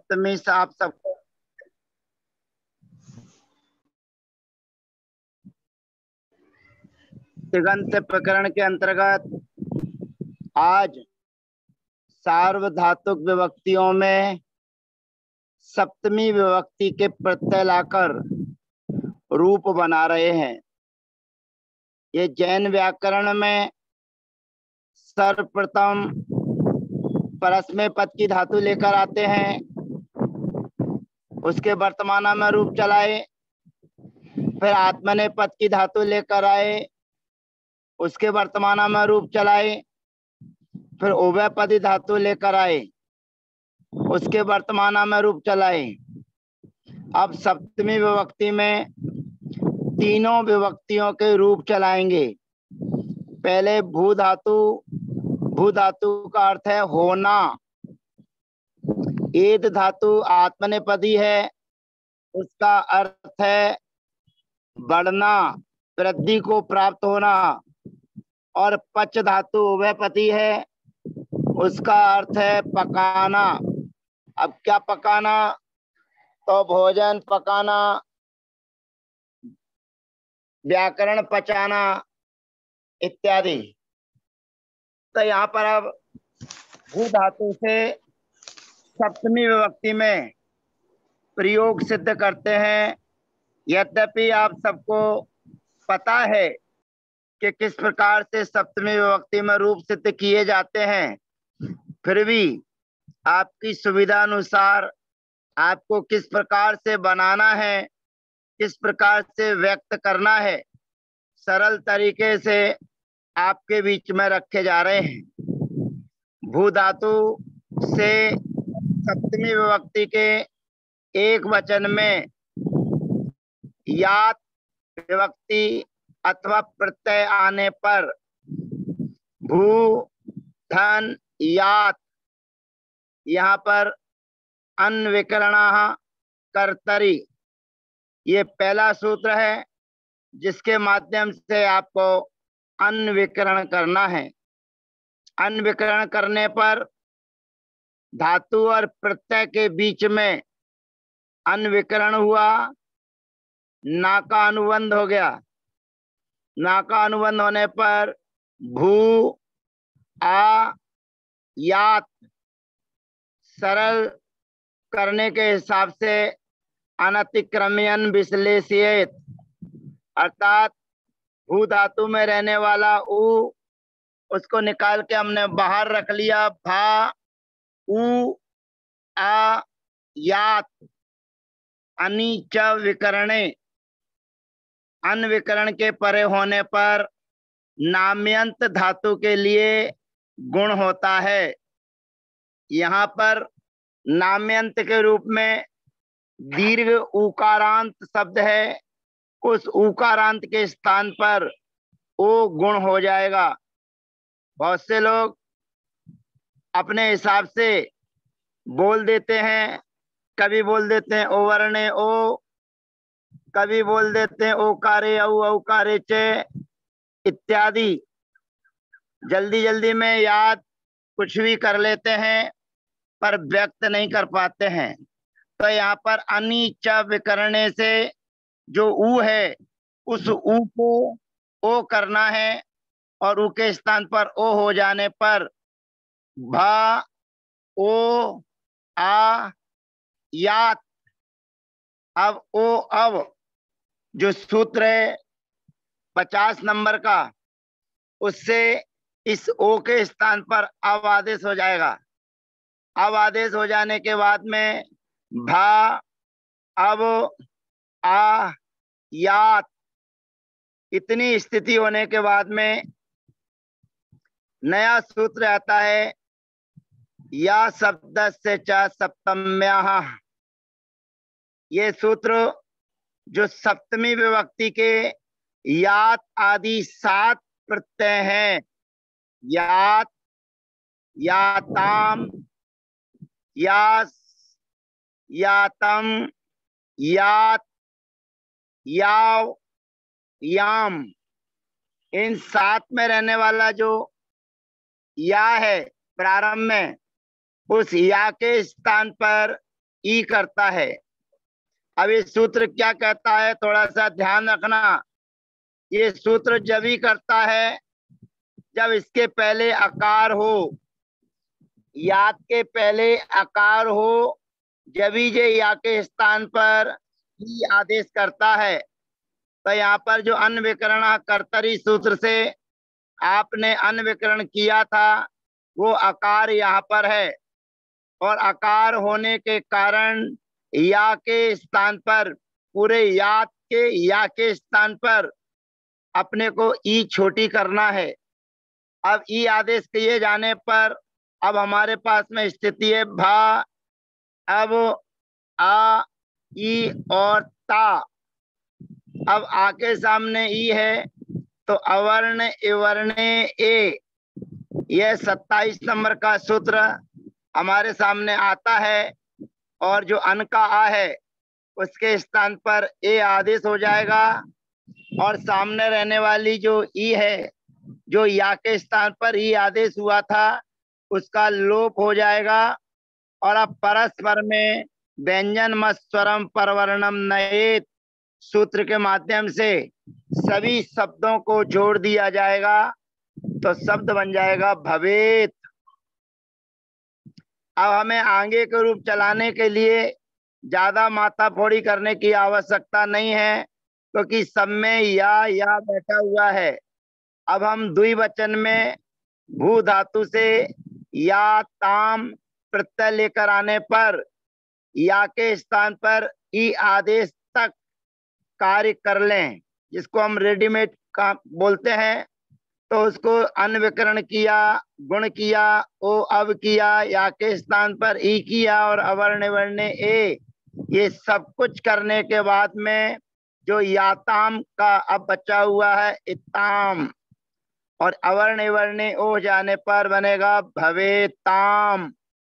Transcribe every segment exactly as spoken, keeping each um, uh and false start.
सप्तमी से आप सबको तिगंत प्रकरण के अंतर्गत आज सार्वधातुक विभक्तियों में सप्तमी विभक्ति के प्रत्यय लाकर रूप बना रहे हैं। ये जैन व्याकरण में सर्वप्रथम परस्मै पद की धातु लेकर आते हैं, उसके वर्तमान में रूप चलाए, फिर आत्मने पद की धातु लेकर आए, उसके वर्तमान में रूप चलाए, फिर उभयपदी धातु लेकर आए, उसके वर्तमान में रूप चलाए। अब सप्तमी विभक्ति में तीनों विभक्तियों के रूप चलाएंगे। पहले भू धातु, भू धातु का अर्थ है होना। एद धातु आत्मनेपदी है, उसका अर्थ है बढ़ना, वृद्धि को प्राप्त होना। और पच धातु उभयपदी है, उसका अर्थ है पकाना। अब क्या पकाना? तो भोजन पकाना, व्याकरण पचाना इत्यादि। तो यहाँ पर अब भू धातु से सप्तमी विभक्ति में प्रयोग सिद्ध करते हैं। यद्यपि आप सबको पता है कि किस प्रकार से सप्तमी विभक्ति में रूप सिद्ध किए जाते हैं, फिर भी आपकी सुविधा अनुसार आपको किस प्रकार से बनाना है, किस प्रकार से व्यक्त करना है, सरल तरीके से आपके बीच में रखे जा रहे हैं। भू धातु से सप्तमी विभक्ति के एक वचन में यात विभक्ति अथवा प्रत्यय आने पर भू धन यात, यहाँ पर अन्विकरणः कर्तरी, ये पहला सूत्र है जिसके माध्यम से आपको अन्विकरण करना है। अन्विकरण करने पर धातु और प्रत्यय के बीच में अन्विकरण हुआ, ना का अनुबंध हो गया। ना का अनुबंध होने पर भू आ यात सरल करने के हिसाब से अनतिक्रम्यन विश्लेषित, अर्थात भू धातु में रहने वाला उ, उसको निकाल के हमने बाहर रख लिया। भा उ आ यात अनिच विकरणे, अनविकरण के परे होने पर नाम्यंत धातु के लिए गुण होता है। यहाँ पर नाम्यंत के रूप में दीर्घ उकारांत शब्द है, उस उकारांत के स्थान पर ओ गुण हो जाएगा। बहुत से लोग अपने हिसाब से बोल देते हैं, कभी बोल देते हैं ओ वर्णे ओ, कभी बोल देते हैं ओकारे औ औकारे चे इत्यादि। जल्दी जल्दी में याद कुछ भी कर लेते हैं पर व्यक्त नहीं कर पाते हैं। तो यहाँ पर अनिच विकरणे से जो ऊ है उस ऊ को ओ करना है, और ऊ के स्थान पर ओ हो जाने पर भा ओ आ यात। अब ओ अब जो सूत्र है पचास नंबर का, उससे इस ओ के स्थान पर अब आदेश हो जाएगा। अब आदेश हो जाने के बाद में भा अब आ यात, इतनी स्थिति होने के बाद में नया सूत्र आता है या शब्द से च सप्तम्या। ये सूत्र जो सप्तमी विभक्ति के यात आदि सात प्रत्यय हैं, यात, याताम, यास, यातम, यात, याव, याम, इन सात में रहने वाला जो या है प्रारंभ में, उस या के स्थान पर ई करता है। अब ये सूत्र क्या कहता है, थोड़ा सा ध्यान रखना। ये सूत्र जब ही करता है जब इसके पहले आकार हो, याद के पहले आकार हो, जब ही ये या के स्थान पर ई आदेश करता है। तो यहाँ पर जो अन्विकरण कर्तरी सूत्र से आपने अन्विकरण किया था वो आकार यहाँ पर है, और आकार होने के कारण या के स्थान पर, पूरे याद के या के स्थान पर अपने को ई छोटी करना है। अब ई आदेश किए जाने पर अब हमारे पास में स्थिति है भा, अब आ, ई और ता। अब आ के सामने ई है तो अवर्ण इवर्ण ए, यह सत्ताईस नंबर का सूत्र हमारे सामने आता है, और जो अन का आ है उसके स्थान पर ए आदेश हो जाएगा, और सामने रहने वाली जो ई है, जो या के स्थान पर ई आदेश हुआ था, उसका लोप हो जाएगा। और अब परस्पर में व्यंजन मत स्वरम परवर्णम नयेत सूत्र के माध्यम से सभी शब्दों को जोड़ दिया जाएगा, तो शब्द बन जाएगा भवेत। अब हमें आगे के रूप चलाने के लिए ज्यादा माथाफोड़ी करने की आवश्यकता नहीं है, क्योंकि तो सब में या या बैठा हुआ है। अब हम द्विवचन में भू धातु से या ताम प्रत्यय लेकर आने पर या के स्थान पर ई आदेश तक कार्य कर लें, जिसको हम रेडीमेड का बोलते हैं। तो उसको अन्विकरण किया, गुण किया, ओ अब किया, या के स्थान पर ई किया, और अवर्ण वर्ण ए, ये सब कुछ करने के बाद में जो याताम का अब बचा हुआ है इताम, और अवर्ण वर्ण ओ जाने पर बनेगा भवेताम।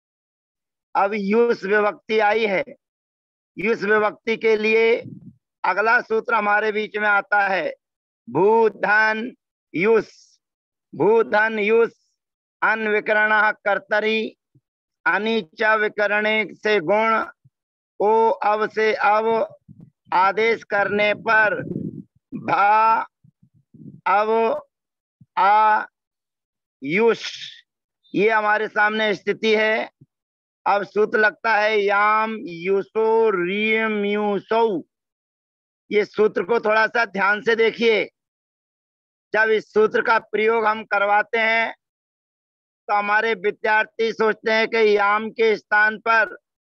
अब युस विभक्ति आई है। युस विभक्ति के लिए अगला सूत्र हमारे बीच में आता है भूधन युस। भूधन युस अन्विकरण कर्तरी, अनिच विकरणे से गुण, ओ अब से अब आदेश करने पर भा, अब आ, युष, ये हमारे सामने स्थिति है। अब सूत्र लगता है याम युसो रियम युसो। ये सूत्र को थोड़ा सा ध्यान से देखिए। जब इस सूत्र का प्रयोग हम करवाते हैं तो हमारे विद्यार्थी सोचते हैं कि याम के स्थान पर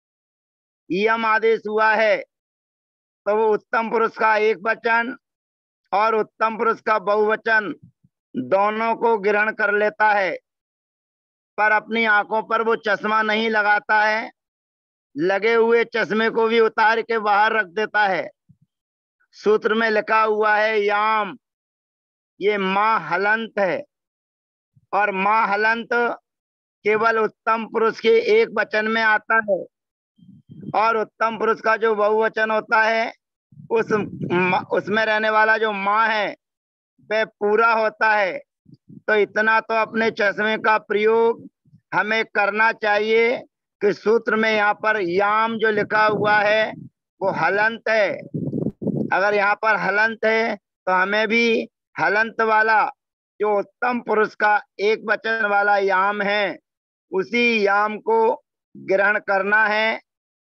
यम आदेश हुआ है, तो वो उत्तम पुरुष का एक वचन और उत्तम पुरुष का बहुवचन दोनों को ग्रहण कर लेता है, पर अपनी आंखों पर वो चश्मा नहीं लगाता है, लगे हुए चश्मे को भी उतार के बाहर रख देता है। सूत्र में लिखा हुआ है याम, ये मां हलंत है, और मां हलंत केवल उत्तम पुरुष के एक वचन में आता है, और उत्तम पुरुष का जो बहुवचन होता है उस उसमें रहने वाला जो मां है वह पूरा होता है। तो इतना तो अपने चश्मे का प्रयोग हमें करना चाहिए कि सूत्र में यहाँ पर याम जो लिखा हुआ है वो हलंत है। अगर यहाँ पर हलंत है तो हमें भी हलंत वाला जो उत्तम पुरुष का एक वचन वाला याम है उसी याम को ग्रहण करना है।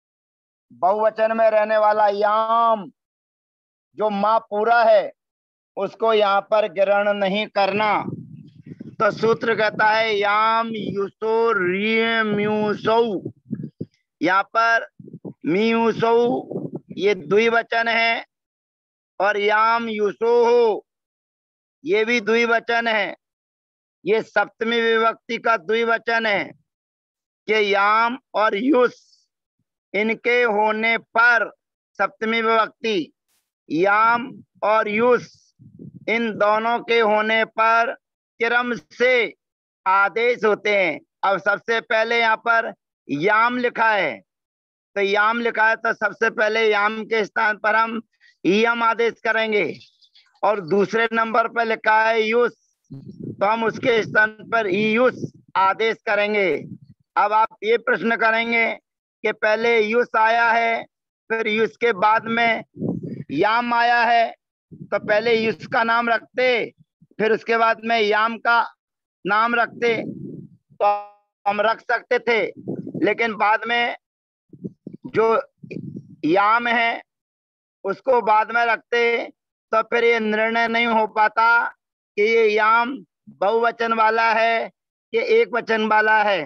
बहुवचन में रहने वाला याम जो मां पूरा है उसको यहाँ पर ग्रहण नहीं करना। तो सूत्र कहता है याम युसो रियम्यूसौ। यहाँ पर म्यूसौ ये द्विवचन है, और याम युसो हो ये भी द्विवचन है। ये सप्तमी विभक्ति का द्विवचन है कि याम और युस इनके होने पर, सप्तमी विभक्ति याम और युस इन दोनों के होने पर क्रम से आदेश होते हैं। अब सबसे पहले यहाँ पर याम लिखा है, तो याम लिखा है तो सबसे पहले याम के स्थान पर हम यम आदेश करेंगे, और दूसरे नंबर पर लिखा है युस तो हम उसके स्थान पर युस आदेश करेंगे। अब आप ये प्रश्न करेंगे कि पहले युस आया है, फिर युस के बाद में याम आया है, तो पहले युस का नाम रखते, फिर उसके बाद में याम का नाम रखते तो हम रख सकते थे। लेकिन बाद में जो याम है उसको बाद में रखते तो फिर ये निर्णय नहीं हो पाता कि ये याम बहुवचन वाला है कि एक वचन वाला है।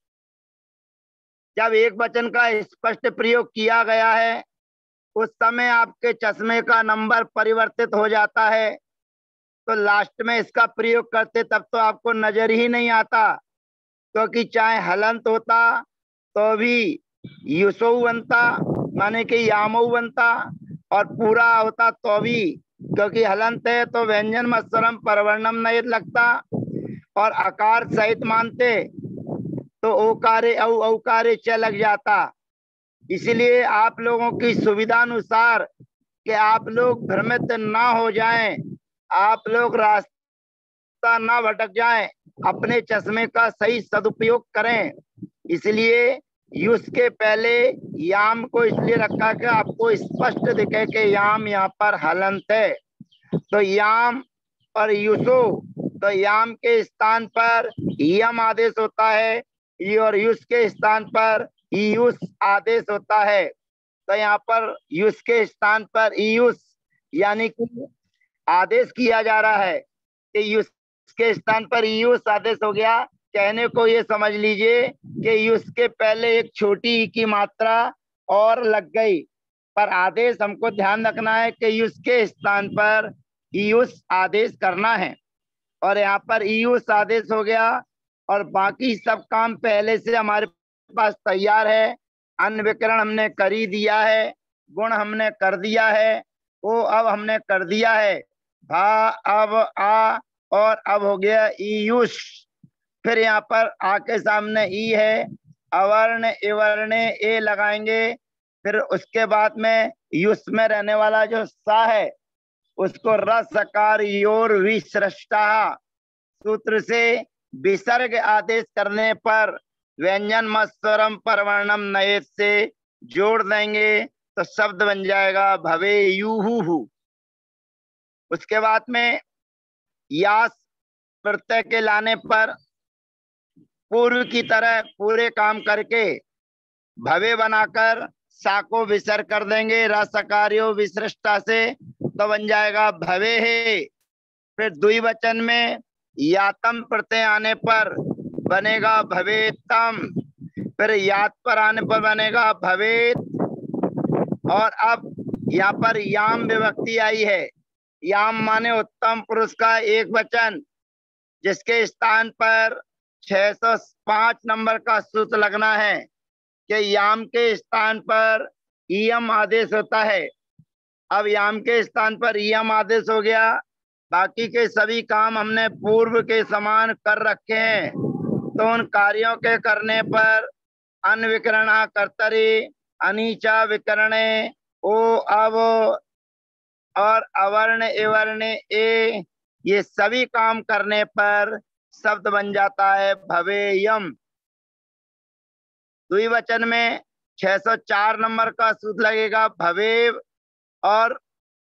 जब एक वचन का स्पष्ट प्रयोग किया गया है उस समय आपके चश्मे का नंबर परिवर्तित हो जाता है, तो लास्ट में इसका प्रयोग करते तब तो आपको नजर ही नहीं आता, क्योंकि चाहे हलंत होता तो भी युसो बनता, माने कि यामो बनता, और पूरा होता तो भी, क्योंकि हलंत है तो व्यंजन मत्सरम परवर्णम नहीं लगता, और आकार सहित मानते तो ओकारे औ औकारे च लग जाता। इसलिए आप लोगों की सुविधा अनुसार कि आप लोग भ्रमित ना हो जाएं, आप लोग रास्ता ना भटक जाएं, अपने चश्मे का सही सदुपयोग करें। इसलिए युस के पहले याम को इसलिए रखा कि आपको स्पष्ट दिखे कि याम यहाँ पर हलंत है। तो याम और युसो, तो याम के स्थान पर यम आदेश होता है और युस के स्थान पर ईयुस आदेश होता है। तो यहाँ पर युस के स्थान पर ईयुस यानी कि आदेश किया जा रहा है कि युस के स्थान पर ईयुस आदेश हो गया। कहने को ये समझ लीजिए कि युस के पहले एक छोटी ई की मात्रा और लग गई, पर आदेश हमको ध्यान रखना है कि युस के स्थान पर ईयुस आदेश करना है। और यहाँ पर ईयुस आदेश हो गया और बाकी सब काम पहले से हमारे पास तैयार है। अन्य विकरण हमने कर ही दिया है, गुण हमने कर दिया है, वो अब हमने कर दिया है, भा अब आ और अब हो गया ईयुष। फिर यहाँ पर आ के सामने ई है, अवर्ण इवर्ण ए लगाएंगे, फिर उसके बाद में युष में रहने वाला जो सा है उसको रसकार योर विसृष्टा सूत्र से विसर्ग आदेश करने पर व्यंजन मत्सरम परवर्णम नयेत से जोड़ देंगे तो शब्द बन जाएगा भवे युहु। उसके बाद में यास प्रत्यय के लाने पर पूर्व की तरह पूरे काम करके भवे बनाकर सा को विसर्ग कर देंगे रसकार्यो विसृष्टा से, तो बन जाएगा भवे है। फिर द्विवचन में यातम प्रत्यय आने पर बनेगा भवेतम, फिर यात पर आने पर बनेगा भवेत। और अब यहाँ पर याम विभक्ति आई है, याम माने उत्तम पुरुष का एक वचन, जिसके स्थान पर छह सौ पांच नंबर का सूत्र लगना है कि याम के स्थान पर इयम आदेश होता है। अब याम के स्थान पर इयम आदेश हो गया, बाकी के सभी काम हमने पूर्व के समान कर रखे हैं, तो उन कार्यों के करने पर अनविकरणा कर्तरी अनीचा विकरणे ओ अब और अवर्ण इवर्ण ए, ये सभी काम करने पर शब्द बन जाता है भवेयम। द्विवचन में छह सौ चार नंबर का सूत्र लगेगा भवेव, और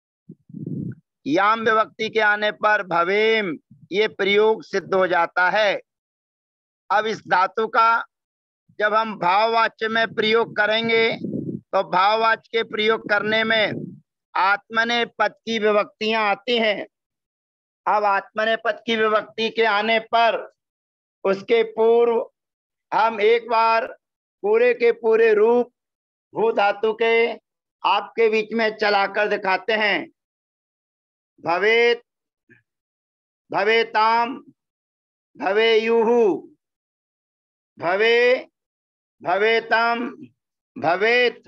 याम विभक्ति के आने पर भवेम, ये प्रयोग सिद्ध हो जाता है। अब इस धातु का जब हम भाववाच्य में प्रयोग करेंगे तो भाववाच्य के प्रयोग करने में आत्मने पद की विभक्तियां आती हैं। अब आत्मने पद की विभक्ति के आने पर उसके पूर्व हम एक बार पूरे के पूरे रूप भू धातु के आपके बीच में चलाकर दिखाते हैं। भवेत, भवेताम, भवेयुहु, भवे, भवेतम, भवेत,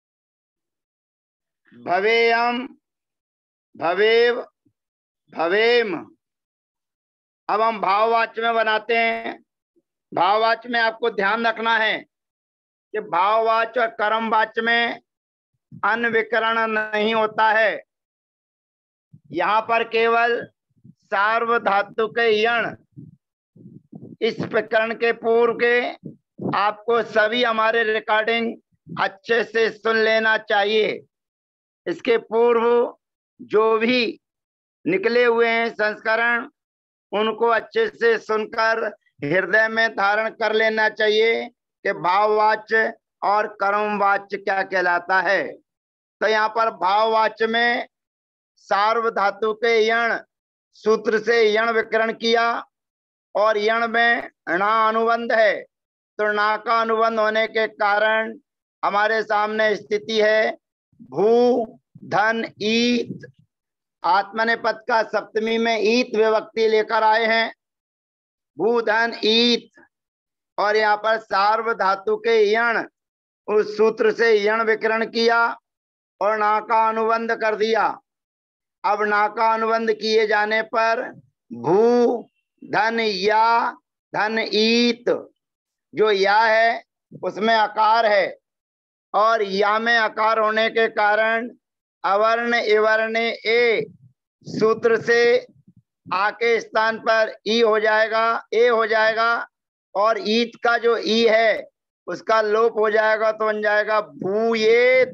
भवेयम, भवेव, भवेम। अब हम भाववाच्य में बनाते हैं। भाववाच्य में आपको ध्यान रखना है कि भाववाच्य और कर्मवाच्य में अनविकरण नहीं होता है। यहाँ पर केवल सार्वधातु के यण, इस प्रकरण के पूर्व के आपको सभी हमारे रिकॉर्डिंग अच्छे से सुन लेना चाहिए। इसके पूर्व जो भी निकले हुए हैं संस्करण, उनको अच्छे से सुनकर हृदय में धारण कर लेना चाहिए कि भाववाच्य और कर्मवाच्य क्या कहलाता है। तो यहाँ पर भाववाच्य में सार्व धातु के यण सूत्र से यण विकरण किया और यण में णा अनुबंध है, तो णा का अनुबंध होने के कारण हमारे सामने स्थिति है भू धन ईत। आत्मनेपद का सप्तमी में ईत विभक्ति लेकर आए हैं, भू धन ईत, और यहाँ पर सार्व धातु के यण उस सूत्र से यण विकरण किया और ना का अनुबंध कर दिया। अब ना का अनुबंध किए जाने पर भू धन या धन ईत, जो या है उसमें आकार है और या में आकार होने के कारण अवर्ण इवर्ण ए सूत्र से आ के स्थान पर ई हो जाएगा, ए हो जाएगा, और ईत का जो ई है उसका लोप हो जाएगा तो बन जाएगा भूयेत।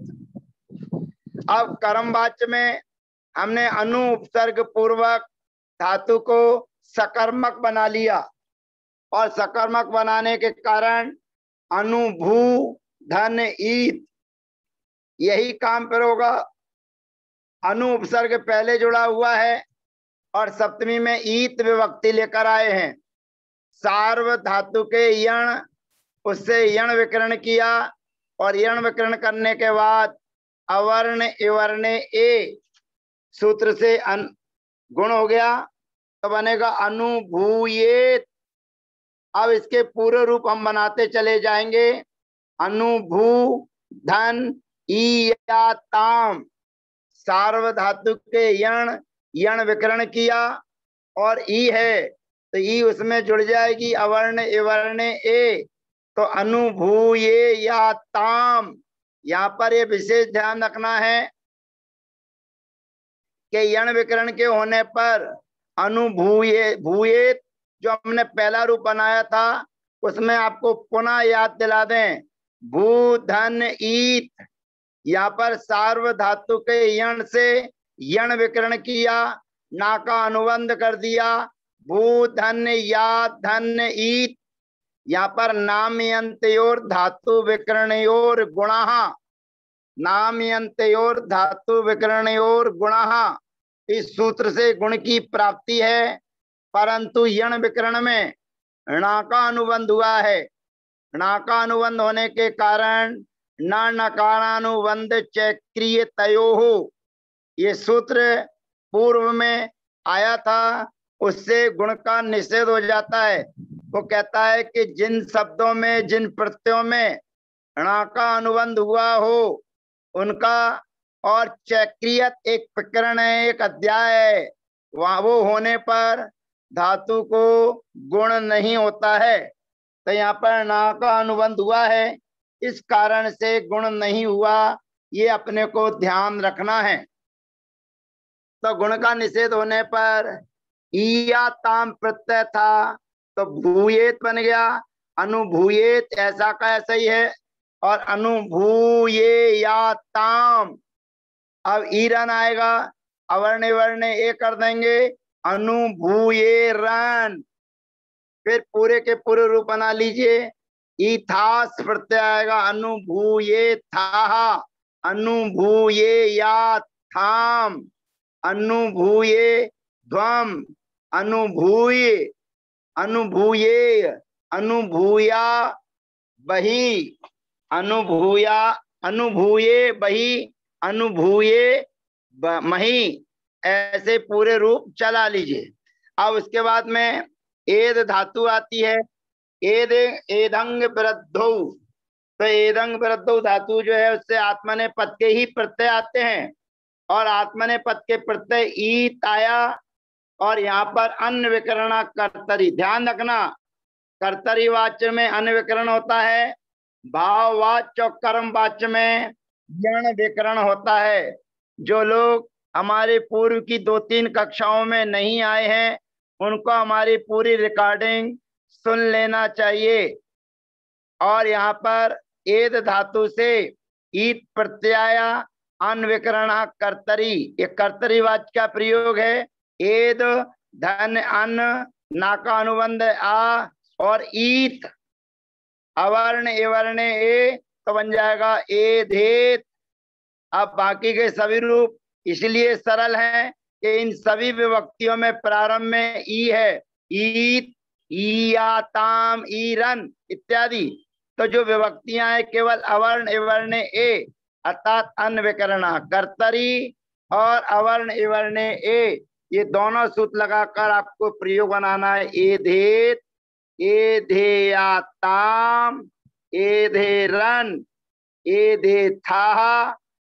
अब कर्मवाच्य में हमने अनु उपसर्ग पूर्वक धातु को सकर्मक बना लिया और सकर्मक बनाने के कारण अनुभू धन ईत, यही काम पर होगा। अनु उपसर्ग पहले जुड़ा हुआ है और सप्तमी में ईत विभक्ति लेकर आए हैं। सार्व धातु के यण, उससे यण विकरण किया और यण विकरण करने के बाद अवर्ण इवर्ण ए सूत्र से अन गुण हो गया तो बनेगा अनुभूयेत। अब इसके पूरे रूप हम बनाते चले जाएंगे। अनुभू धन ईयाताम, सार्व धातु के यण यण विकरण किया और ई है तो ई उसमें जुड़ जाएगी अवर्ण इवर्ण ए, तो अनुभूये या ताम। यहाँ पर ये विशेष ध्यान रखना है कि यण विकरण के होने पर अनुभूये भूये जो हमने पहला रूप बनाया था उसमें आपको पुनः याद दिला दें, भू धन ईत, यहाँ पर सार्व धातु के यण से यण विकरण किया, ना का अनुबंध कर दिया, भू धन या धन ईत। यहाँ पर नामयंतयोर धातु विकरणयोर गुणः, नामयंतयोर धातु विकरणयोर गुणः, इस सूत्र से गुण की प्राप्ति है, परंतु यण विकरण में णा का अनुबंध हुआ है। णा का अनुबंध होने के कारण न नकारानुबंध चक्रिय तयोः, ये सूत्र पूर्व में आया था, उससे गुण का निषेध हो जाता है। वो कहता है कि जिन शब्दों में जिन प्रत्ययों में णा का अनुबंध हुआ हो उनका, और चक्रियत एक प्रकरण है, एक अध्याय है, वहां वो होने पर धातु को गुण नहीं होता है। तो यहाँ पर णा का अनुबंध हुआ है, इस कारण से गुण नहीं हुआ, ये अपने को ध्यान रखना है। तो गुण का निषेध होने पर ईया ताम प्रत्यय था तो भूयेत बन गया, अनुभूयेत ऐसा का ऐसा ही है, और अनुभूये या ताम। अब ईरन आएगा, अवर्ण वर्ण ए कर देंगे, अनुभूये रन। फिर पूरे के पूरे रूप बना लीजिए, ईथास प्रत्यय आएगा, अनुभूये था, अनुभूये या थाम, अनुभूये ध्वम, अनुभूय, अनुभूये, अनुभूया बही, अनुभूया, अनुभूये बही, अनुभूये मही, ऐसे पूरे रूप चला लीजिए। अब उसके बाद में एद धातु आती है, एद एदंग वृद्धौ, तो एदंग वृद्धौ धातु जो है उससे आत्मने पद के ही प्रत्यय आते हैं, और आत्मने पद के प्रत्यय ईत आया, और यहाँ पर अन्य विकरण कर्तरी, ध्यान रखना कर्तरी वाच्य में अन्य विकरण होता है, भाववाच्य और कर्म वाच्य में यण विकरण होता है। जो लोग हमारे पूर्व की दो तीन कक्षाओं में नहीं आए हैं उनको हमारी पूरी रिकॉर्डिंग सुन लेना चाहिए। और यहाँ पर एद धातु से ईत प्रत्यय अनविकरण कर्तरी, ये कर्तरीवाच्य का प्रयोग है। एद धन अन ना का अनुबंध आ और ईत अवर्ण एवर्ण ए तो बन जाएगा एधेत। अब बाकी के सभी रूप इसलिए सरल हैं कि इन सभी विभक्तियों में प्रारंभ में ई है, ईत ईया ताम ईरन इत्यादि। तो जो विभक्तियां हैं केवल अवर्ण एवर्ण ए अर्थात अनविकरण कर्तरी और अवर्ण एवर्ण ए, ये दोनों सूत्र लगाकर आपको प्रयोग बनाना है। एधेत एधेयाताम एधेरन एधेथा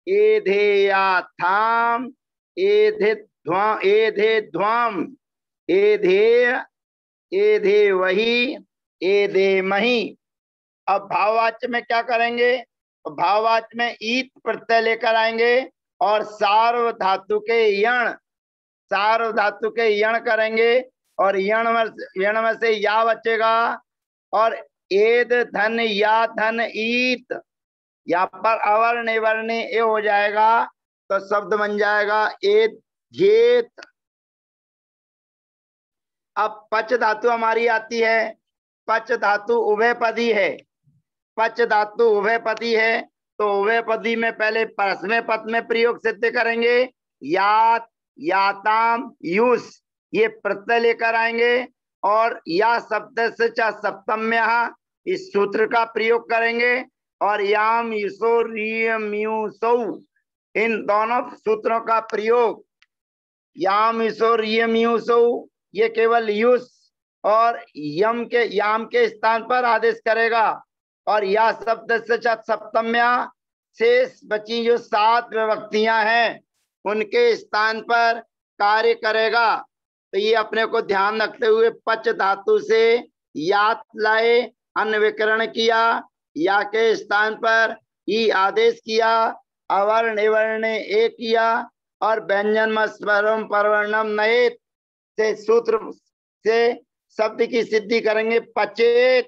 एधेयाथाम एधेध्वम एधेध्वम एधेय एधे वही एधे मही। अब भाववाच्य में क्या करेंगे? भाववाच्य में ईत प्रत्यय लेकर आएंगे और सार्व धातु के यण, सार्व धातु के यण करेंगे और यण में यण में से या बचेगा और एद धन या धन ईत, यहाँ पर अवर्ण वर्ण ए हो जाएगा तो शब्द बन जाएगा एद जेत। अब पच धातु हमारी आती है। पच धातु उभयपदी है। पच धातु उभयपदी है तो उभयपदी में पहले परस्मै पद में प्रयोग सिद्ध करेंगे। यात याताम युस ये प्रत्यय लेकर आएंगे और या शब्द से च सप्तम्य इस सूत्र का प्रयोग करेंगे और याम युसो रियम युसौ इन दोनों सूत्रों का प्रयोग। याम युसो रियम युसौ ये केवल युस और यम के याम के स्थान पर आदेश करेगा और या शब्द से सप्तम्या शेष बची जो सात विभक्तियां हैं उनके स्थान पर कार्य करेगा। तो ये अपने को ध्यान रखते हुए पच धातु से यात लाए, अनविकरण किया, या के स्थान पर ई आदेश किया, अवर्ण वर्ण ए किया और व्यंजन स्वरम परवर्णम नयेत से सूत्र से शब्द की सिद्धि करेंगे पचेत।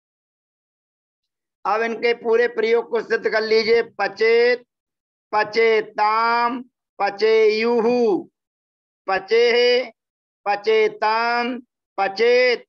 अब इनके पूरे प्रयोग को सिद्ध कर लीजिए। पचेत पचेताम पचेयुहु पचेहे पचेताम पचेत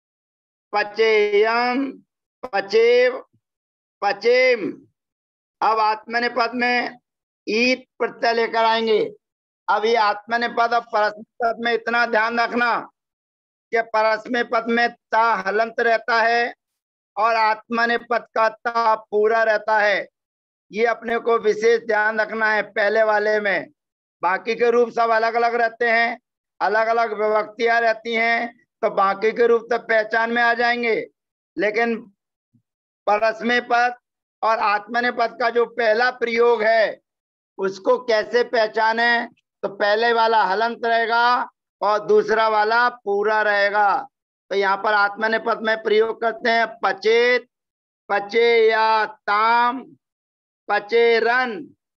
पचेयम पचेव पचेम। अब आत्मनेपद में ईत प्रत्यय लेकर आएंगे। अब ये आत्मनेपद और परस्मै पद में इतना ध्यान रखना कि परस्मै पद में ता हलंत रहता है और आत्मनेपद का ता पूरा रहता है। ये अपने को विशेष ध्यान रखना है पहले वाले में। बाकी के रूप सब अलग अलग रहते हैं, अलग अलग विभक्तियां रहती हैं तो बाकी के रूप तो पहचान में आ जाएंगे, लेकिन परस्मै पद और आत्मनेपद का जो पहला प्रयोग है उसको कैसे पहचाने? तो पहले वाला हलंत रहेगा और दूसरा वाला पूरा रहेगा। तो यहाँ पर आत्मनेपद में प्रयोग करते हैं पचेत पचेयाताम पचेरन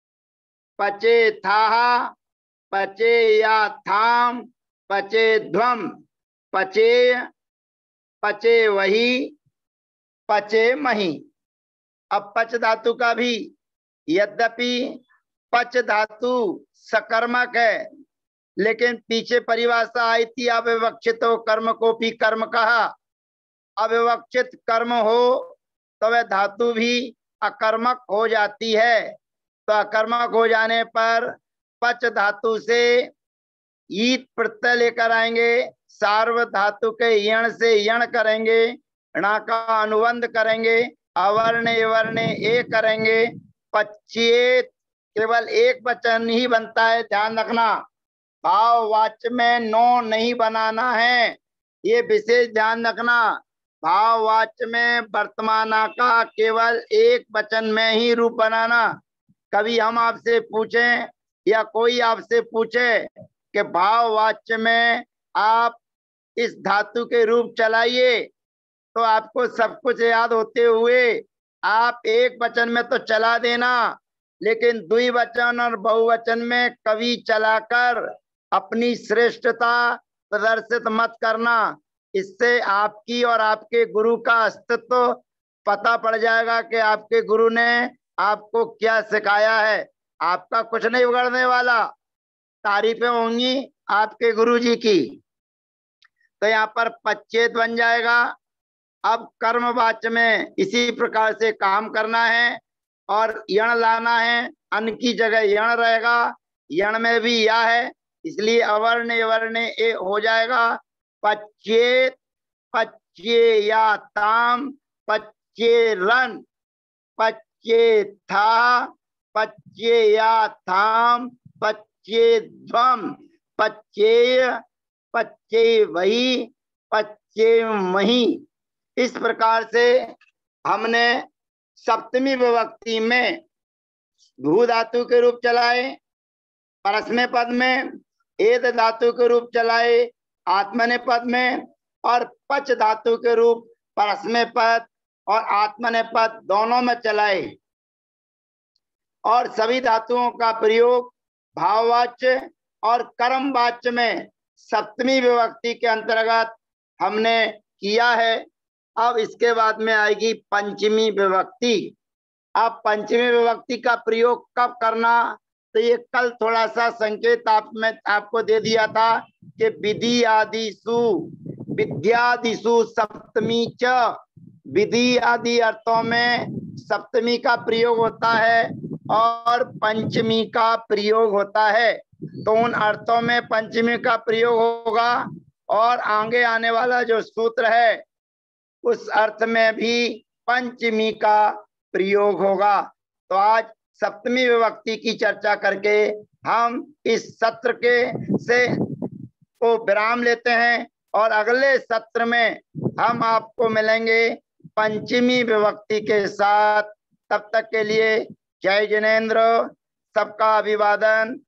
पचेथा पचेयाथाम पचेध्वम पचे पचे वही पचे मही। अब पच धातु का भी यद्यपि पच धातु सकर्मक है लेकिन पीछे परिभाषा आई थी अविवक्षित हो कर्म को भी कर्म कहा। अविवक्षित कर्म हो तो वह धातु भी अकर्मक हो जाती है। तो अकर्मक हो जाने पर पच धातु से ईत प्रत्यय लेकर आएंगे, सार्व धातु के यण से यण करेंगे, णा का अनुबंध करेंगे, अवर्ण वर्ण ए करेंगे। पच्चेत केवल एक वचन ही बनता है, ध्यान रखना। भाववाच्य में नो नहीं बनाना है, ये विशेष ध्यान रखना। भाववाच्य में वर्तमान का केवल एक वचन में ही रूप बनाना। कभी हम आपसे पूछें या कोई आपसे पूछे कि भाववाच्य में आप इस धातु के रूप चलाइए, तो आपको सब कुछ याद होते हुए आप एक वचन में तो चला देना, लेकिन द्विवचन और बहुवचन में कभी चलाकर अपनी श्रेष्ठता प्रदर्शित मत करना। इससे आपकी और आपके गुरु का अस्तित्व पता पड़ जाएगा कि आपके गुरु ने आपको क्या सिखाया है। आपका कुछ नहीं बिगड़ने वाला, तारीफें होंगी आपके गुरु जी की। तो यहाँ पर पच्चेत बन जाएगा। अब कर्म वाच्य में इसी प्रकार से काम करना है और यण लाना है। अन की जगह यण रहेगा, यण में भी या है, इसलिए अवर्ण वर्ण ए हो जाएगा। पच्चेत पच्चेयाताम पच्चेरन पच्चेथा पच्चेयाथाम पच्चेध्वम पच्चेय पच्चेवही पच्चेमही। इस प्रकार से हमने सप्तमी विभक्ति में भू धातु के रूप चलाए परस्मै पद में, एत धातु के रूप चलाए आत्मने पद में, और पच धातु के रूप परस्मै पद और आत्मने पद दोनों में चलाए। और सभी धातुओं का प्रयोग भाववाच्य और कर्मवाच्य में सप्तमी विभक्ति के अंतर्गत हमने किया है। अब इसके बाद में आएगी पंचमी विभक्ति। अब पंचमी विभक्ति का प्रयोग कब करना, तो ये कल थोड़ा सा संकेत आप में आपको दे दिया था कि विधि आदिशु विद्यादिशु सप्तमी च, विधि आदि अर्थों में सप्तमी का प्रयोग होता है और पंचमी का प्रयोग होता है। तो उन अर्थों में पंचमी का प्रयोग होगा और आगे आने वाला जो सूत्र है उस अर्थ में भी पंचमी का प्रयोग होगा। तो आज सप्तमी विभक्ति की चर्चा करके हम इस सत्र के से को विराम लेते हैं और अगले सत्र में हम आपको मिलेंगे पंचमी विभक्ति के साथ। तब तक के लिए जय जिनेन्द्र, सबका अभिवादन।